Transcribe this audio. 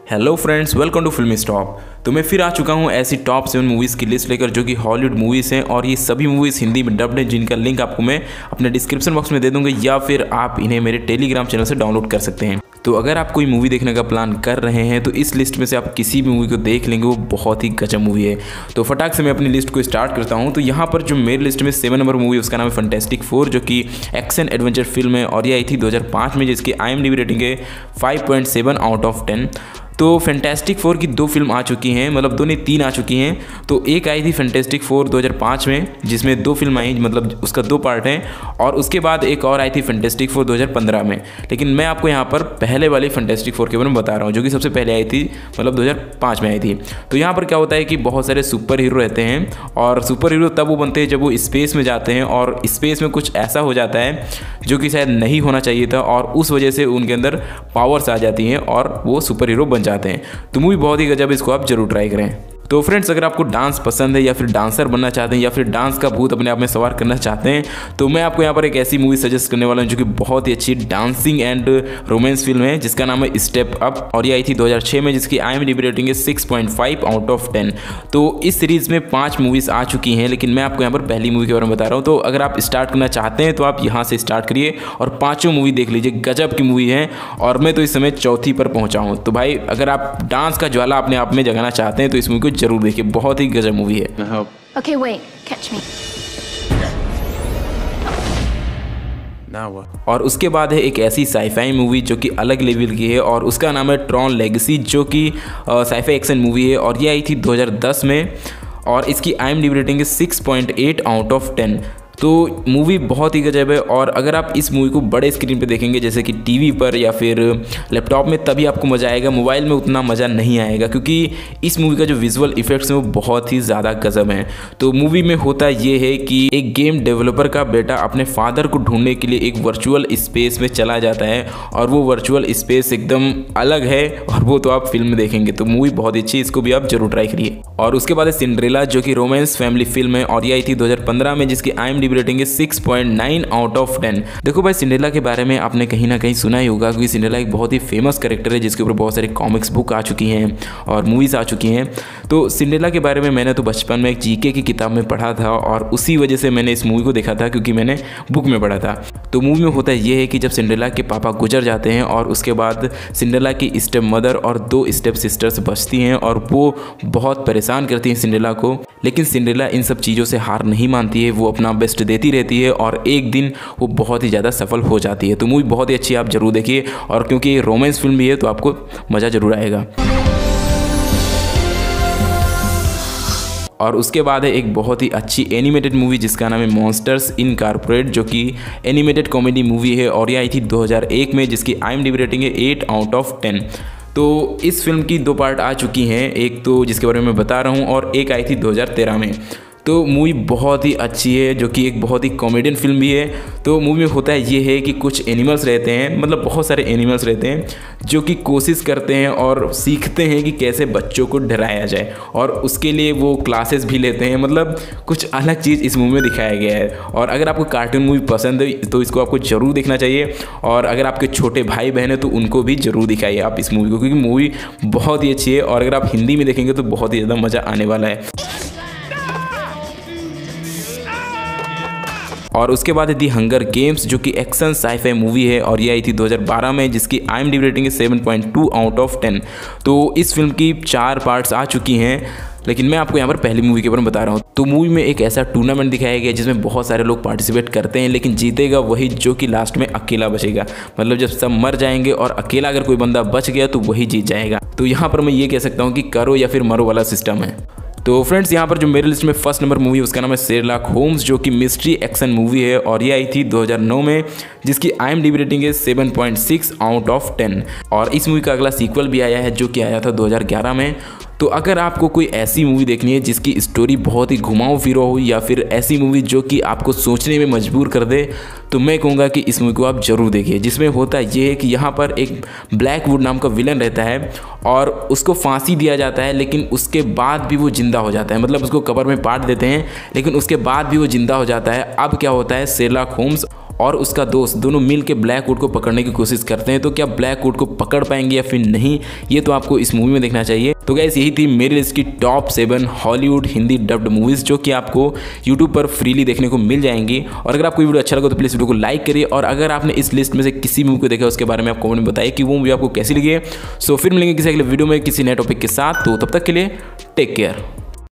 Hello friends, welcome to Filmi stop. तो मैं फिर आ चुका हूँ ऐसी टॉप 7 मूवीज़ की लिस्ट लेकर जो कि हॉलीवुड मूवीज़ हैं और ये सभी मूवीज़ हिंदी में डब्ड हैं, जिनका लिंक आपको मैं अपने डिस्क्रिप्शन बॉक्स में दे दूँगा या फिर आप इन्हें मेरे टेलीग्राम चैनल से डाउनलोड कर सकते हैं। तो अगर आप कोई मूवी देखने का प्लान कर रहे हैं तो इस लिस्ट में से आप किसी भी मूवी को देख लेंगे, वो बहुत ही गजब मूवी है। तो फटाक से मैं अपनी लिस्ट को स्टार्ट करता हूँ। तो यहाँ पर जो मेरी लिस्ट में 7 नंबर मूवी उसका नाम है फैंटास्टिक 4, जो कि एक्शन एडवेंचर फिल्म है और ये आई थी 2005 में, जिसकी IMDb रेटिंग है 5.7 आउट ऑफ 10। तो फैंटास्टिक 4 की 2 फिल्म आ चुकी हैं, मतलब 2 नहीं 3 आ चुकी हैं। तो एक आई थी फैंटास्टिक 4 2005 में, जिसमें 2 फिल्म आई, मतलब उसका 2 पार्ट हैं, और उसके बाद एक और आई थी फैंटास्टिक 4 2015 में। लेकिन मैं आपको यहाँ पर पहले वाली फैंटास्टिक 4 के बारे में बता रहा हूँ, जो कि सबसे पहले आई थी, मतलब 2005 में आई थी। तो यहाँ पर क्या होता है कि बहुत सारे सुपर हीरो रहते हैं, और सुपर हीरो तब वो बनते हैं जब वो स्पेस में जाते हैं, और स्पेस में कुछ ऐसा हो जाता है जो कि शायद नहीं होना चाहिए था, और उस वजह से उनके अंदर पावर्स आ जाती हैं और वो सुपर हीरो बन जाते हैं। तो मूवी बहुत ही गजब, इसको आप जरूर ट्राई करें। तो फ्रेंड्स, अगर आपको डांस पसंद है या फिर डांसर बनना चाहते हैं या फिर डांस का भूत अपने आप में सवार करना चाहते हैं, तो मैं आपको यहाँ पर एक ऐसी मूवी सजेस्ट करने वाला हूँ जो कि बहुत ही अच्छी डांसिंग एंड रोमांस फिल्म है, जिसका नाम है स्टेप अप, और ये आई थी 2006 में, जिसकी IMDb रेटिंग है 6.5 आउट ऑफ 10। तो इस सीरीज़ में 5 मूवीज़ आ चुकी हैं, लेकिन मैं आपको यहाँ पर पहली मूवी के बारे में बता रहा हूँ। तो अगर आप स्टार्ट करना चाहते हैं तो आप यहाँ से स्टार्ट करिए और 5 मूवी देख लीजिए, गजब की मूवी है। और मैं तो इस समय चौथी पर पहुँचा हूँ। तो भाई, अगर आप डांस का ज्वाला अपने आप में जगाना चाहते हैं तो इस मूवी को जरूर देखिए, बहुत ही गजब मूवी है। Okay, wait, catch me. और उसके बाद है एक ऐसी साईफाई मूवी जो कि अलग लेवल की है, और उसका नाम है ट्रॉन लेगेसी, जो कि साईफाई एक्शन मूवी है, और ये आई थी 2010 में, और इसकी IMDb रेटिंग है 6.8 आउट ऑफ 10। तो मूवी बहुत ही गजब है, और अगर आप इस मूवी को बड़े स्क्रीन पे देखेंगे, जैसे कि टीवी पर या फिर लैपटॉप में, तभी आपको मज़ा आएगा। मोबाइल में उतना मज़ा नहीं आएगा, क्योंकि इस मूवी का जो विजुअल इफेक्ट्स हैं वो बहुत ही ज़्यादा गजब हैं। तो मूवी में होता ये है कि एक गेम डेवलपर का बेटा अपने फादर को ढूंढने के लिए एक वर्चुअल स्पेस में चला जाता है, और वो वर्चुअल स्पेस एकदम अलग है, और वो तो आप फिल्म में देखेंगे। तो मूवी बहुत अच्छी, इसको भी आप जरूर ट्राई करिए। और उसके बाद है सिंड्रेला, जो कि रोमांस फैमिली फिल्म है, और ये आई थी 2015 में, जिसकी IMDb रेटिंग है 6.9 आउट ऑफ 10। देखो भाई, सिंड्रेला के बारे में आपने कहीं ना कहीं सुना ही होगा, क्योंकि सिंड्रेला एक बहुत ही फेमस कैरेक्टर है, जिसके ऊपर बहुत सारी कॉमिक्स बुक आ चुकी हैं और मूवीज़ आ चुकी हैं। तो सिंड्रेला के बारे में मैंने तो बचपन में एक GK की किताब में पढ़ा था, और उसी वजह से मैंने इस मूवी को देखा था, क्योंकि मैंने बुक में पढ़ा था। तो मूवी में होता ये है कि जब सिंड्रेला के पापा गुजर जाते हैं, और उसके बाद सिंड्रेला की स्टेप मदर और 2 स्टेप सिस्टर्स बचती हैं, और वो बहुत परेशान करती हैं सिंड्रेला को। लेकिन सिंड्रेला इन सब चीज़ों से हार नहीं मानती है, वो अपना बेस्ट देती रहती है, और एक दिन वो बहुत ही ज़्यादा सफल हो जाती है। तो मूवी बहुत ही अच्छी, आप जरूर देखिए, और क्योंकि ये रोमांस फिल्म भी है तो आपको मज़ा जरूर आएगा। और उसके बाद है एक बहुत ही अच्छी एनिमेटेड मूवी, जिसका नाम है मॉन्स्टर्स इनकॉर्पोरेट, जो कि एनिमेटेड कॉमेडी मूवी है, और ये आई थी 2001 में, जिसकी IMDb रेटिंग है 8 आउट ऑफ 10। तो इस फिल्म की 2 पार्ट आ चुकी हैं, एक तो जिसके बारे में मैं बता रहा हूँ, और एक आई थी 2013 में। तो मूवी बहुत ही अच्छी है, जो कि एक बहुत ही कॉमेडियन फिल्म भी है। तो मूवी में होता है ये है कि कुछ एनिमल्स रहते हैं, मतलब बहुत सारे एनिमल्स रहते हैं, जो कि कोशिश करते हैं और सीखते हैं कि कैसे बच्चों को डराया जाए, और उसके लिए वो क्लासेस भी लेते हैं। मतलब कुछ अलग चीज़ इस मूवी में दिखाया गया है। और अगर आपको कार्टून मूवी पसंद है तो इसको आपको ज़रूर देखना चाहिए, और अगर आपके छोटे भाई बहन हैं तो उनको भी ज़रूर दिखाइए आप इस मूवी को, क्योंकि मूवी बहुत ही अच्छी है, और अगर आप हिंदी में देखेंगे तो बहुत ही ज़्यादा मज़ा आने वाला है। और उसके बाद है दी हंगर गेम्स, जो कि एक्शन साईफाई मूवी है, और ये आई थी 2012 में, जिसकी IMDb रेटिंग है 7.2 आउट ऑफ 10। तो इस फिल्म की 4 पार्ट्स आ चुकी हैं, लेकिन मैं आपको यहाँ पर पहली मूवी के बारे में बता रहा हूँ। तो मूवी में एक ऐसा टूर्नामेंट दिखाया गया जिसमें बहुत सारे लोग पार्टिसिपेट करते हैं, लेकिन जीतेगा वही जो कि लास्ट में अकेला बचेगा। मतलब जब सब मर जाएंगे और अकेला अगर कोई बंदा बच गया तो वही जीत जाएगा। तो यहाँ पर मैं ये कह सकता हूँ कि करो या फिर मरो वाला सिस्टम है। तो फ्रेंड्स, यहाँ पर जो मेरे लिस्ट में फर्स्ट नंबर मूवी है उसका नाम है शेरलॉक होम्स, जो कि मिस्ट्री एक्शन मूवी है, और ये आई थी 2009 में, जिसकी IMDb रेटिंग है 7.6 आउट ऑफ 10। और इस मूवी का अगला सीक्वल भी आया है, जो कि आया था 2011 में। तो अगर आपको कोई ऐसी मूवी देखनी है जिसकी स्टोरी बहुत ही घुमाऊ फिराऊ हो, या फिर ऐसी मूवी जो कि आपको सोचने में मजबूर कर दे, तो मैं कहूँगा कि इस मूवी को आप जरूर देखिए। जिसमें होता ये है कि यहाँ पर एक ब्लैकवुड नाम का विलन रहता है, और उसको फांसी दिया जाता है, लेकिन उसके बाद भी वो जिंदा हो जाता है। मतलब उसको कब्र में पाट देते हैं, लेकिन उसके बाद भी वो जिंदा हो जाता है। अब क्या होता है, शेरलॉक होम्स और उसका दोस्त दोनों मिल के ब्लैक वुड को पकड़ने की कोशिश करते हैं। तो क्या ब्लैक वुड को पकड़ पाएंगे या फिर नहीं, ये तो आपको इस मूवी में देखना चाहिए। तो गाइस यही थी मेरी लिस्ट की top 7 Hollywood Hindi dubbed movies जो कि आपको यूट्यूब पर फ्रीली देखने को मिल जाएंगी। और अगर आपको वीडियो अच्छा लगा तो प्लीज़ वीडियो को लाइक करिए, और अगर आपने इस लिस्ट में से किसी मूवी को देखा उसके बारे में आप कमेंट में बताइए कि वो मूवी आपको कैसी लगी है। सो फिर मिलेंगे किसी अगले वीडियो में किसी नए टॉपिक के साथ। तो तब तक के लिए टेक केयर।